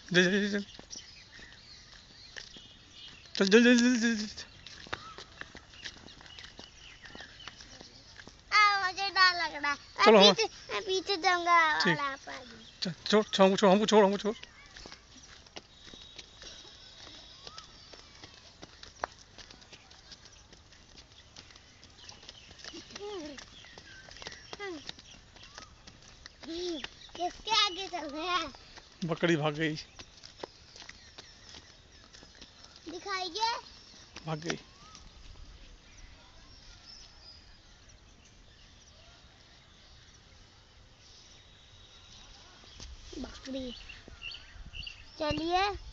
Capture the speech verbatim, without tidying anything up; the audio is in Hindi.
चल चल चल चल चल चल चल चल चल। मुझे डर लग रहा है। चलो मैं पीछे मैं पीछे जाऊंगा। ठीक। और आप आगे। चल छोड़ छोड़ हमको छोड़ हमको छोड़ हमको छोड़। किसके आगे चल रहे हैं? बकरी भाग गई दिखाइए। भाग गई। बकरी। चलिए।